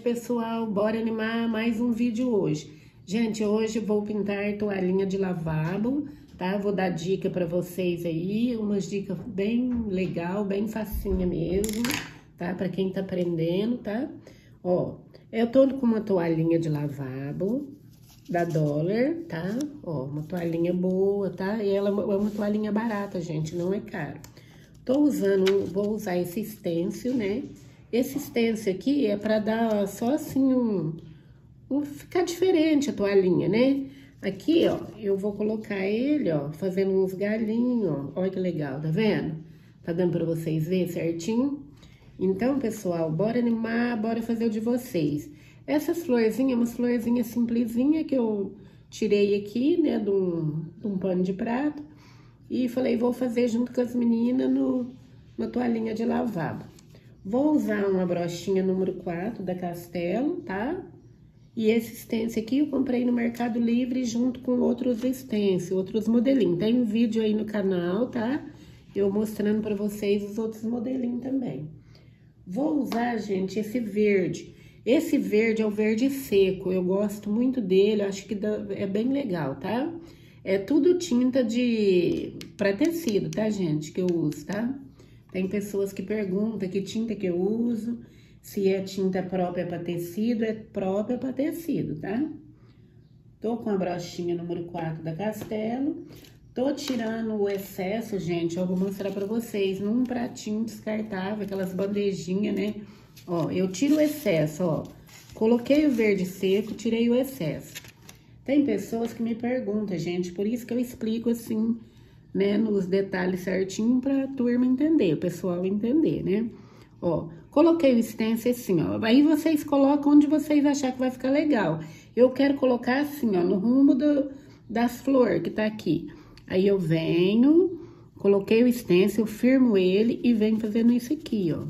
pessoal, bora animar mais um vídeo hoje. Gente, hoje vou pintar toalhinha de lavabo, tá? Vou dar dica pra vocês aí, umas dicas bem legal, bem facinha mesmo, tá? Pra quem tá aprendendo, tá? Ó, eu tô com uma toalhinha de lavabo da Dollar, tá? Ó, uma toalhinha boa, tá? E ela é uma toalhinha barata, gente, não é caro. Vou usar esse stencil, né? Esse stencil aqui é pra dar só assim ficar diferente a toalhinha, né? Aqui, ó, eu vou colocar ele, ó, fazendo uns galinhos, ó. Olha que legal, tá vendo? Tá dando pra vocês verem certinho? Então, pessoal, bora animar, bora fazer o de vocês. Essas florzinhas, umas florzinhas simplesinhas que eu tirei aqui, né, de um pano de prato. E falei, vou fazer junto com as meninas na toalhinha de lavabo. Vou usar uma brochinha número 4 da Castelo, tá? E esse stencil aqui eu comprei no Mercado Livre junto com outros stencils, outros modelinhos. Tem um vídeo aí no canal, tá? Eu mostrando pra vocês os outros modelinhos também. Vou usar, gente, esse verde. Esse verde é o verde seco, eu gosto muito dele, acho que é bem legal, tá? É tudo tinta pra tecido, tá, gente, que eu uso, tá? Tem pessoas que perguntam que tinta que eu uso, se é tinta própria pra tecido, é própria pra tecido, tá? Tô com a brochinha número 4 da Castelo. Tô tirando o excesso, gente, eu vou mostrar pra vocês, num pratinho descartável, aquelas bandejinhas, né? Ó, eu tiro o excesso, ó. Coloquei o verde seco, tirei o excesso. Tem pessoas que me perguntam, gente, por isso que eu explico assim, né, nos detalhes certinho pra turma entender, o pessoal entender, né? Ó, coloquei o stencil assim, ó. Aí vocês colocam onde vocês acharem que vai ficar legal. Eu quero colocar assim, ó, no rumo das flores que tá aqui. Aí eu venho, coloquei o stencil, firmo ele e venho fazendo isso aqui, ó.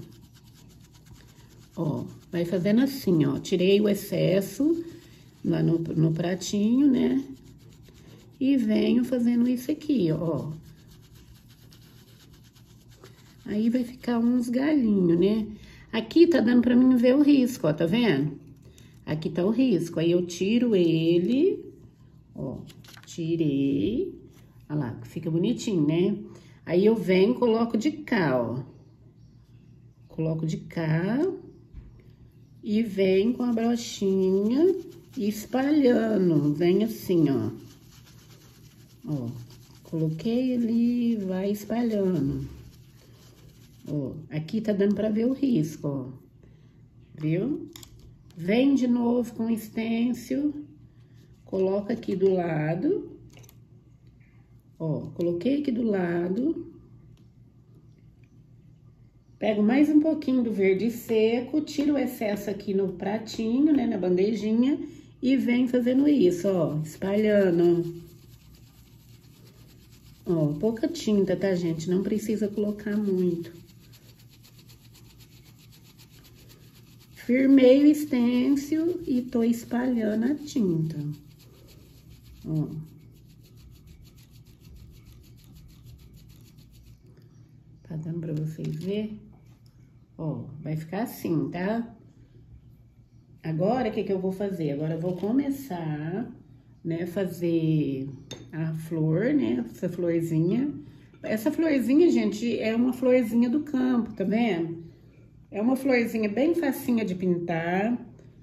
Ó, vai fazendo assim, ó. Tirei o excesso lá no pratinho, né? E venho fazendo isso aqui, ó. Aí vai ficar uns galinhos, né? Aqui tá dando pra mim ver o risco, ó, tá vendo? Aqui tá o risco. Aí eu tiro ele, ó, tirei. Olha lá, fica bonitinho, né? Aí eu venho e coloco de cá, ó. Coloco de cá e venho com a brochinha espalhando. Vem assim, ó. Ó, coloquei ali, vai espalhando. Ó, aqui tá dando pra ver o risco, ó. Viu? Vem de novo com o stencil, coloca aqui do lado. Ó, coloquei aqui do lado. Pego mais um pouquinho do verde seco, tiro o excesso aqui no pratinho, né, na bandejinha, e venho fazendo isso, ó, espalhando. Ó, pouca tinta, tá, gente? Não precisa colocar muito. Firmei o stencil e tô espalhando a tinta. Ó. Tá dando pra vocês verem? Ó, vai ficar assim, tá? Agora, o que eu vou fazer? Agora, eu vou começar, né, fazer a flor, né, essa florzinha. Essa florzinha, gente, é uma florzinha do campo, tá vendo? É uma florzinha bem facinha de pintar.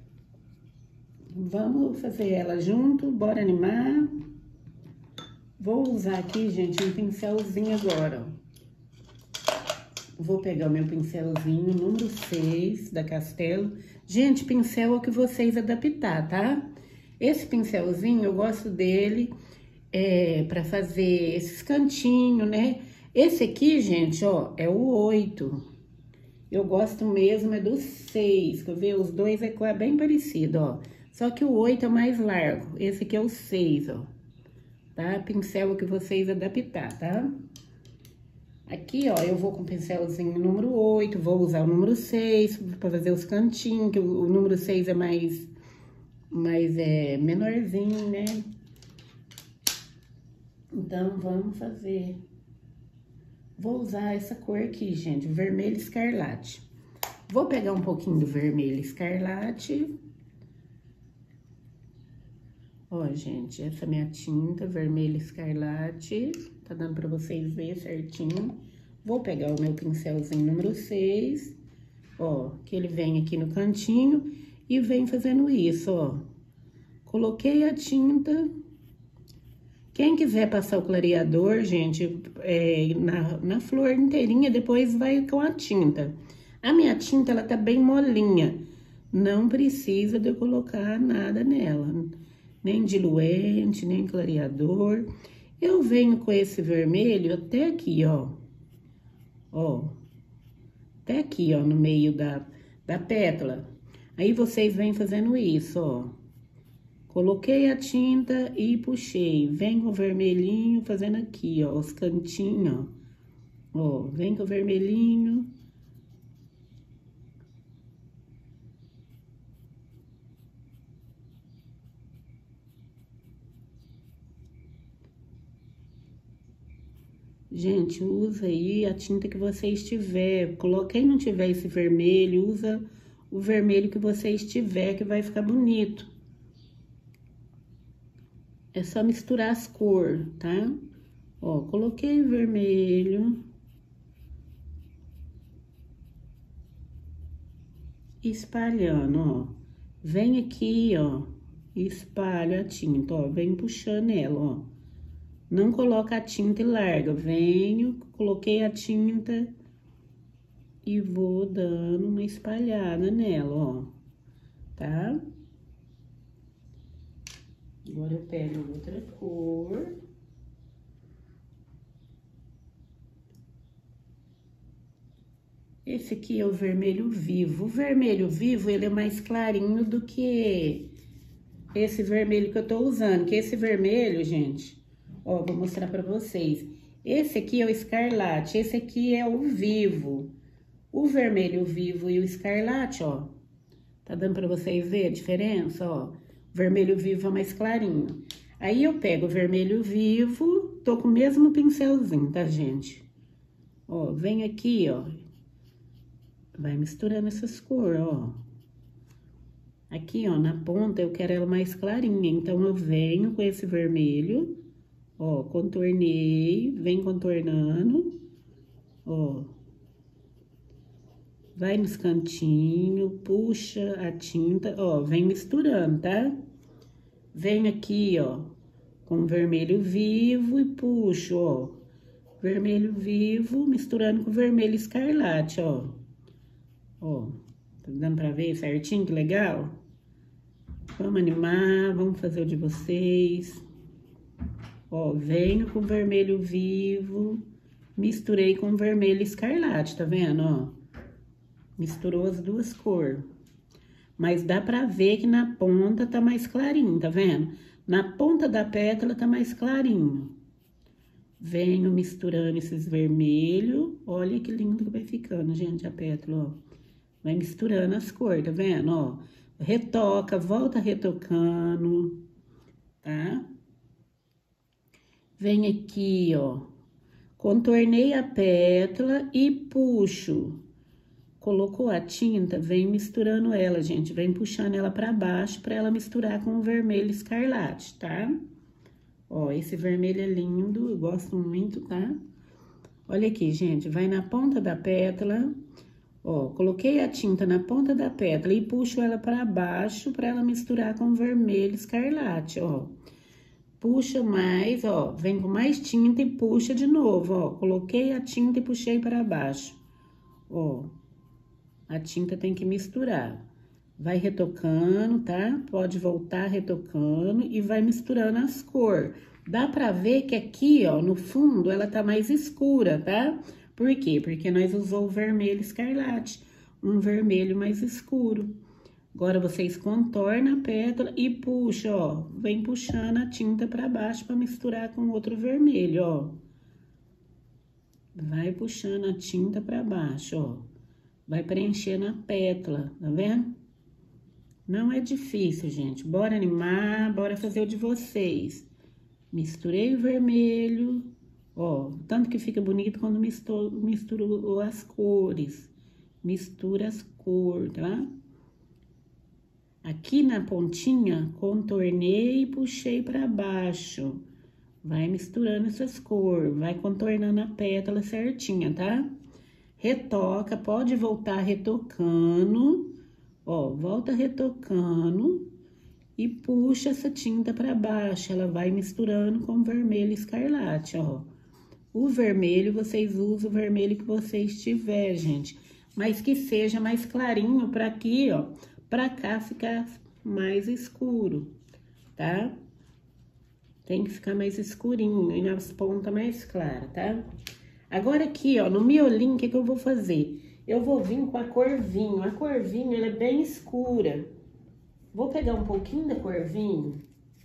Vamos fazer ela junto, bora animar. Vou usar aqui, gente, um pincelzinho agora, ó. Vou pegar o meu pincelzinho, número 6 da Castelo. Gente, pincel é o que vocês adaptar, tá? Esse pincelzinho, eu gosto dele pra fazer esses cantinhos, né? Esse aqui, gente, ó, é o 8. Eu gosto mesmo é do 6, quer ver? Os dois é bem parecido, ó. Só que o 8 é mais largo, esse aqui é o 6, ó. Tá? Pincel é o que vocês adaptar, tá? Aqui, ó, eu vou com o pincelzinho número 8, vou usar o número 6 pra fazer os cantinhos, que o número 6 é mais menorzinho, né? Então, vamos fazer. Vou usar essa cor aqui, gente, vermelho escarlate. Vou pegar um pouquinho do vermelho escarlate. Ó, gente, essa é minha tinta vermelho escarlate. Tá dando pra vocês verem certinho. Vou pegar o meu pincelzinho número 6, ó, que ele vem aqui no cantinho e vem fazendo isso, ó. Coloquei a tinta. Quem quiser passar o clareador, gente, na flor inteirinha, depois vai com a tinta. A minha tinta, ela tá bem molinha. Não precisa de eu colocar nada nela. Nem diluente, nem clareador. Eu venho com esse vermelho até aqui, ó. Ó. Até aqui, ó, no meio da pétala. Aí, vocês vêm fazendo isso, ó. Coloquei a tinta e puxei. Vem com o vermelhinho fazendo aqui, ó, os cantinhos, ó. Ó, vem com o vermelhinho. Gente, usa aí a tinta que vocês tiver. Quem não tiver esse vermelho, usa o vermelho que vocês tiver, que vai ficar bonito. É só misturar as cores, tá? Ó, coloquei o vermelho. Espalhando, ó. Vem aqui, ó. Espalha a tinta, ó. Vem puxando ela, ó. Não coloca a tinta e larga. Venho, coloquei a tinta e vou dando uma espalhada nela, ó. Tá? Agora eu pego outra cor. Esse aqui é o vermelho vivo. O vermelho vivo, ele é mais clarinho do que esse vermelho que eu tô usando. Que esse vermelho, gente, ó, vou mostrar pra vocês. Esse aqui é o escarlate, esse aqui é o vivo. O vermelho vivo e o escarlate, ó. Tá dando pra vocês verem a diferença, ó? O vermelho vivo é mais clarinho. Aí, eu pego o vermelho vivo, tô com o mesmo pincelzinho, tá, gente? Ó, vem aqui, ó. Vai misturando essas cores, ó. Aqui, ó, na ponta, eu quero ela mais clarinha. Então, eu venho com esse vermelho, ó, contornei, vem contornando, ó. Vai nos cantinhos, puxa a tinta, ó, vem misturando, tá? Vem aqui, ó, com vermelho vivo e puxo, ó. Vermelho vivo misturando com vermelho escarlate, ó. Ó, tá dando pra ver certinho, que legal? Vamos animar, vamos fazer o de vocês. Ó, venho com vermelho vivo, misturei com vermelho escarlate, tá vendo, ó? Misturou as duas cores. Mas dá pra ver que na ponta tá mais clarinho, tá vendo? Na ponta da pétala tá mais clarinho. Venho misturando esses vermelhos. Olha que lindo que vai ficando, gente, a pétala, ó. Vai misturando as cores, tá vendo, ó? Retoca, volta retocando, tá? Vem aqui, ó. Contornei a pétala e puxo. Colocou a tinta, vem misturando ela, gente. Vem puxando ela pra baixo pra ela misturar com o vermelho escarlate, tá? Ó, esse vermelho é lindo, eu gosto muito, tá? Olha aqui, gente, vai na ponta da pétala, ó, coloquei a tinta na ponta da pétala e puxo ela pra baixo pra ela misturar com o vermelho escarlate, ó. Puxa mais, ó, vem com mais tinta e puxa de novo, ó. Coloquei a tinta e puxei para baixo, ó. A tinta tem que misturar. Vai retocando, tá? Pode voltar retocando e vai misturando as cores. Dá pra ver que aqui, ó, no fundo, ela tá mais escura, tá? Por quê? Porque nós usou o vermelho escarlate, um vermelho mais escuro. Agora, vocês contornam a pétala e puxam, ó. Vem puxando a tinta pra baixo pra misturar com outro vermelho, ó. Vai puxando a tinta pra baixo, ó. Vai preenchendo a pétala, tá vendo? Não é difícil, gente. Bora animar, bora fazer o de vocês. Misturei o vermelho, ó. Tanto que fica bonito quando misturo as cores. mistura as cores, tá? Aqui na pontinha, contornei e puxei pra baixo. Vai misturando essas cores, vai contornando a pétala certinha, tá? Retoca, pode voltar retocando, ó, volta retocando e puxa essa tinta pra baixo. Ela vai misturando com o vermelho escarlate, ó. O vermelho, vocês usam o vermelho que vocês tiverem, gente. Mas que seja mais clarinho pra aqui, ó, pra cá ficar mais escuro, tá? Tem que ficar mais escurinho e nas pontas mais claras, tá? Agora aqui, ó, no miolinho, o que que eu vou fazer? Eu vou vir com a cor vinho. A cor vinho, ela é bem escura. Vou pegar um pouquinho da cor vinho.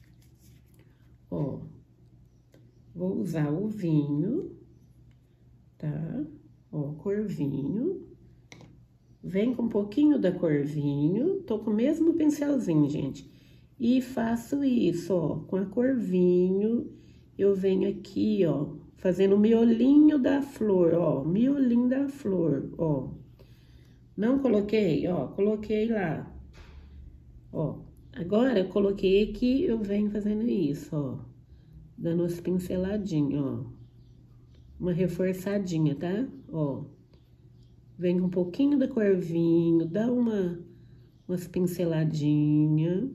Ó. Vou usar o vinho, tá? Ó, cor vinho. Vem com um pouquinho da cor vinho. Tô com o mesmo pincelzinho, gente. E faço isso, ó, com a cor vinho. Eu venho aqui, ó, fazendo o miolinho da flor, ó, miolinho da flor, ó. Não coloquei, ó, coloquei lá, ó. Agora, eu coloquei aqui, eu venho fazendo isso, ó. Dando umas pinceladinhas, ó. Uma reforçadinha, tá? Ó. Vem com um pouquinho da cor vinho, dá umas pinceladinhas.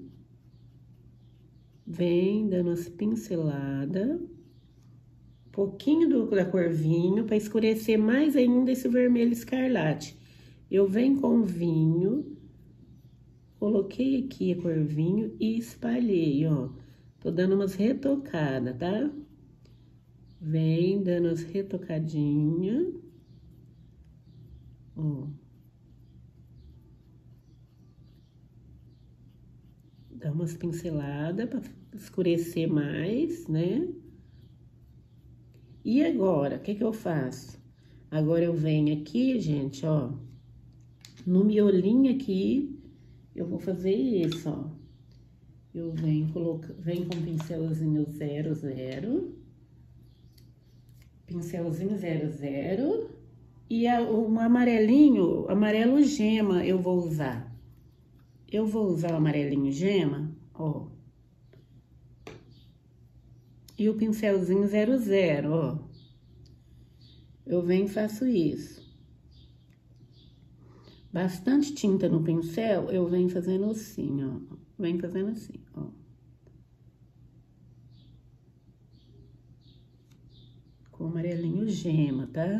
Vem dando umas pinceladas. Pouquinho da cor vinho, para escurecer mais ainda esse vermelho escarlate. Eu venho com o vinho, coloquei aqui a cor vinho e espalhei, ó. Tô dando umas retocadas, tá? Vem dando as retocadinhas. Ó. Dá umas pinceladas para escurecer mais, né? E agora, o que que eu faço? Agora eu venho aqui, gente, ó. No miolinho aqui, eu vou fazer isso, ó. Eu venho com pincelzinho 00. Pincelzinho 00. E um amarelinho, amarelo gema, eu vou usar. Eu vou usar o amarelinho gema, ó. E o pincelzinho 00, ó. Eu venho e faço isso. Bastante tinta no pincel, eu venho fazendo assim, ó. Venho fazendo assim, ó. Com o amarelinho gema, tá?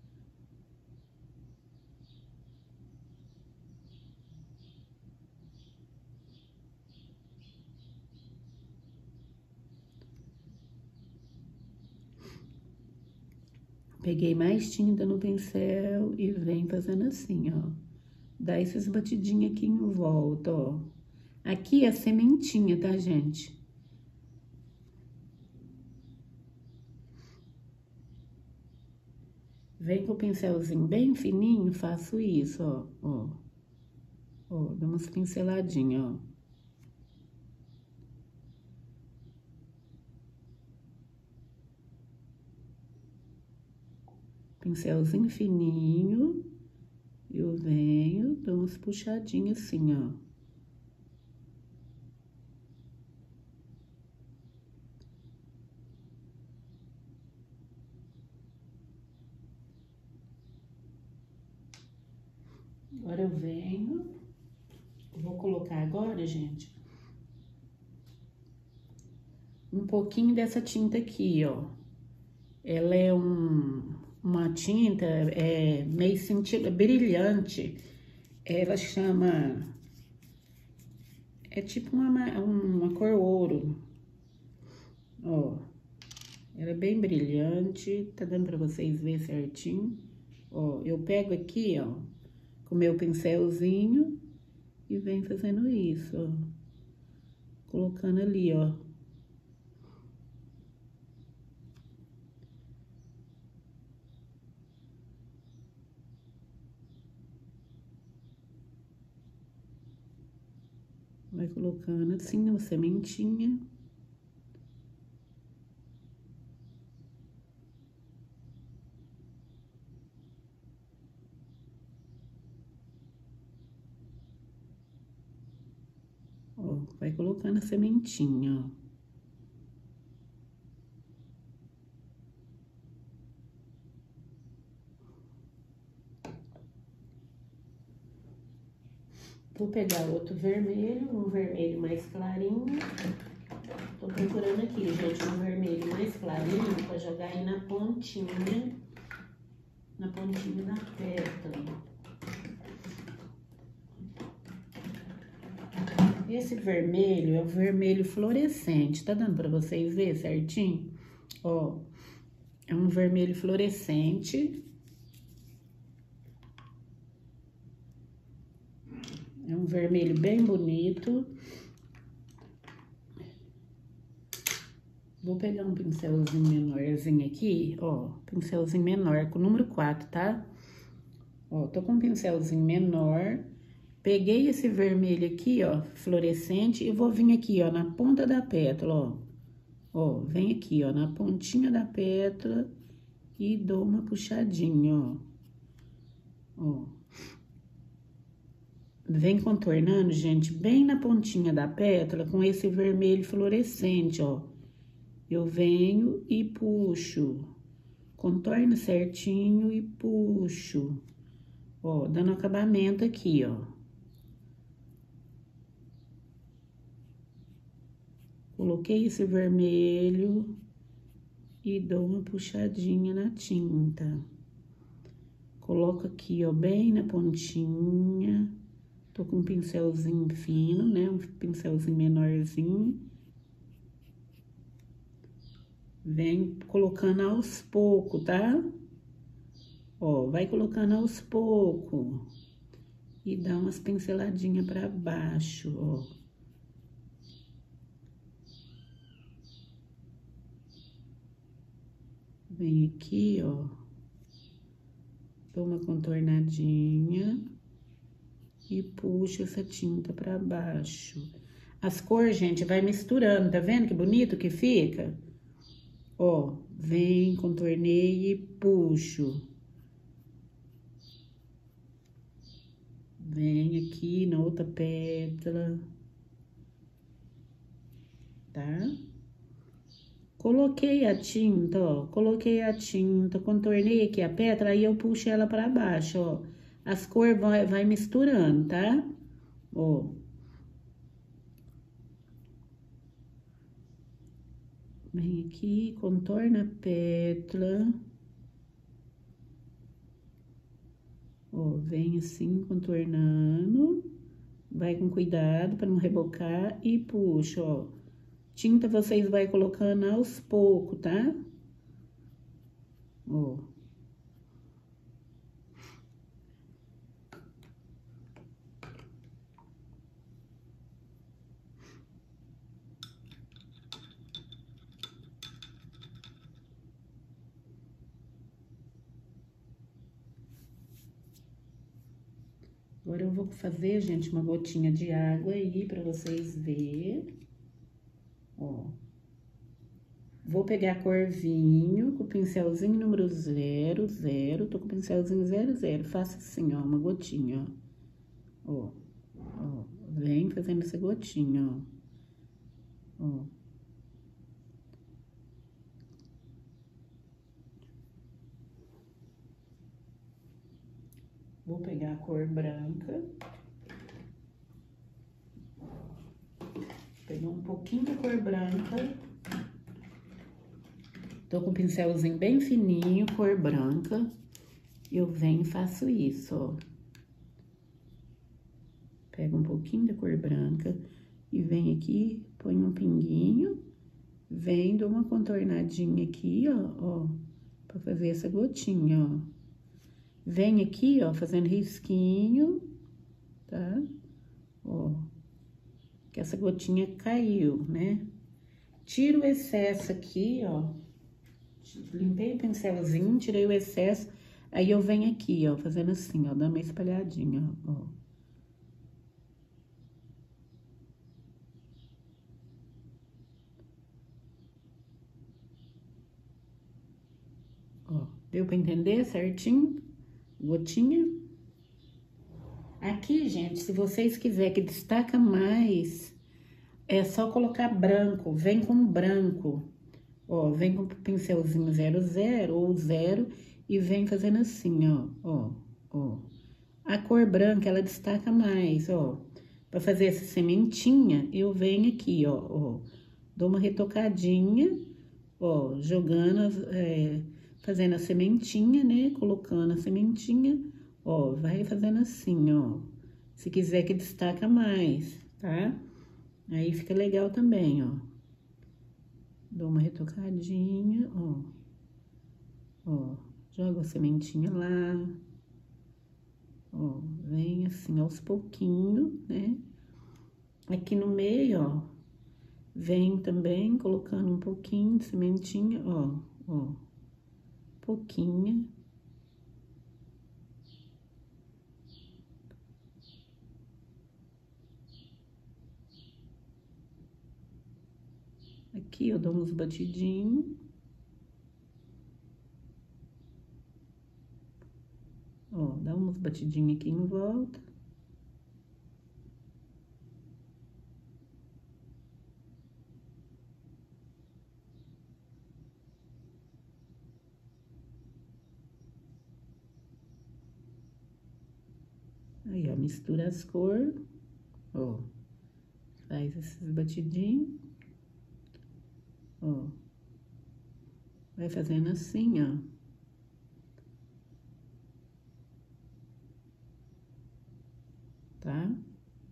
Peguei mais tinta no pincel e venho fazendo assim, ó. Dá essas batidinhas aqui em volta, ó. Aqui é a sementinha, tá, gente? Vem com o pincelzinho bem fininho, faço isso, ó, ó. Ó, dá umas pinceladinhas, ó. Pincelzinho fininho, eu venho, dou umas puxadinhas assim, ó. Agora eu venho, vou colocar agora, gente, um pouquinho dessa tinta aqui, ó. Ela é uma tinta meio sentido brilhante. Ela chama... É tipo uma cor ouro. Ó. Ela é bem brilhante. Tá dando pra vocês verem certinho. Ó, eu pego aqui, ó, com o meu pincelzinho e venho fazendo isso, ó. Colocando ali, ó. Vai colocando assim, uma sementinha. vai colocando a sementinha, ó. Vou pegar outro vermelho, um vermelho mais clarinho. Tô procurando aqui, gente, um vermelho mais clarinho pra jogar aí na pontinha da pétala. Esse vermelho é o vermelho fluorescente, tá dando pra vocês verem certinho? Ó, é um vermelho fluorescente. É um vermelho bem bonito. Vou pegar um pincelzinho menorzinho aqui, ó, pincelzinho menor com o número 4, tá? Ó, tô com um pincelzinho menor. Peguei esse vermelho aqui, ó, fluorescente, e vou vir aqui, ó, na ponta da pétala, ó. Ó, vem aqui, ó, na pontinha da pétala e dou uma puxadinha, ó. Ó. Vem contornando, gente, bem na pontinha da pétala com esse vermelho fluorescente, ó. Eu venho e puxo. Contorno certinho e puxo. Ó, dando acabamento aqui, ó. Coloquei esse vermelho e dou uma puxadinha na tinta. Coloco aqui, ó, bem na pontinha. Tô com um pincelzinho fino, né? Um pincelzinho menorzinho. Vem colocando aos poucos, tá? Ó, vai colocando aos poucos. E dá umas pinceladinhas pra baixo, ó. Vem aqui, ó. Dou uma contornadinha. E puxo essa tinta pra baixo. As cores, gente, vai misturando, tá vendo que bonito que fica? Ó, vem, contornei e puxo. Vem aqui na outra pétala. Tá? Coloquei a tinta, ó. Coloquei a tinta, contornei aqui a pétala, aí eu puxo ela pra baixo, ó. As cores vai misturando, tá? Ó. Vem aqui, contorna a pétala. Ó, vem assim, contornando. Vai com cuidado pra não rebocar e puxa, ó. Tinta vocês vai colocando aos poucos, tá? Ó. Agora eu vou fazer, gente, uma gotinha de água aí pra vocês verem. Ó. Vou pegar a cor vinho com o pincelzinho número 00. Tô com o pincelzinho 00. Faço assim, ó, uma gotinha, ó. Ó, ó. Vem fazendo essa gotinha, ó. Ó. Vou pegar a cor branca. Pegar um pouquinho da cor branca. Tô com o pincelzinho bem fininho, cor branca. Eu venho e faço isso, ó. Pego um pouquinho da cor branca e venho aqui, põe um pinguinho. Vem, dou uma contornadinha aqui, ó, pra fazer essa gotinha, ó. Vem aqui, ó, fazendo risquinho, tá? Ó, que essa gotinha caiu, né? Tiro o excesso aqui, ó. Limpei o pincelzinho, tirei o excesso. Aí eu venho aqui, ó, fazendo assim, ó, dando uma espalhadinha, ó. Ó, deu pra entender certinho? Gotinha. Aqui, gente, se vocês quiserem que destaca mais é só colocar branco, vem com branco. Ó, vem com o pincelzinho 00 ou 0 e vem fazendo assim, ó. A cor branca, ela destaca mais, ó. Pra fazer essa sementinha, eu venho aqui, ó. Dou uma retocadinha, ó, jogando, fazendo a sementinha, né? Colocando a sementinha, ó, vai fazendo assim, ó. Se quiser que destaca mais, tá? Aí fica legal também, ó. Dou uma retocadinha, ó. Jogo a sementinha lá. Ó, vem assim aos pouquinhos, né? Aqui no meio, ó, vem também colocando um pouquinho de sementinha, ó. Pouquinha. Aqui eu dou uns batidinhos. Ó, dá umas batidinhas aqui em volta. Aí, ó, mistura as cores. Ó, faz esses batidinhos. Ó. Vai fazendo assim, ó. Tá?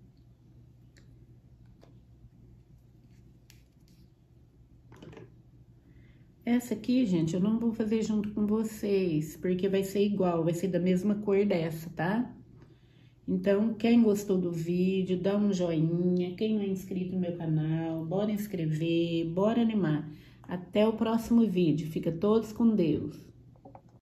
Essa aqui, gente, eu não vou fazer junto com vocês, porque vai ser igual, vai ser da mesma cor dessa, tá? Então, quem gostou do vídeo, dá um joinha. Quem não é inscrito no meu canal, bora inscrever, bora animar. Até o próximo vídeo. Fica todos com Deus.